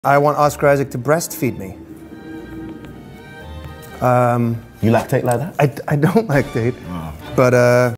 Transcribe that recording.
I want Oscar Isaac to breastfeed me. You lactate like that? I don't lactate, but